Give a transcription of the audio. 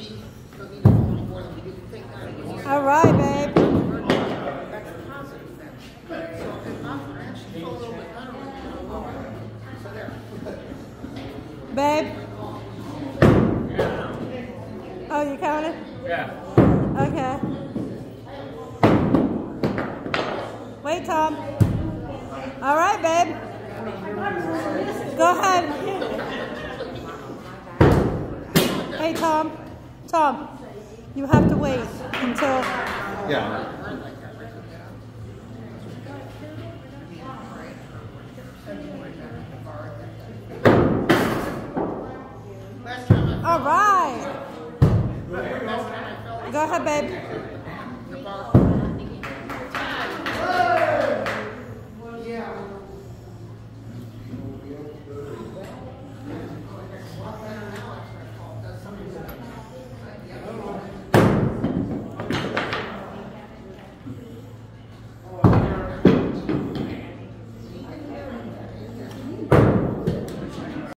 All right, babe. Babe? Oh, you counted? Yeah. Okay. Wait, Tom. All right, babe. Go ahead. Hey, Tom. Tom, you have to wait until... Yeah. All right. Go ahead, babe.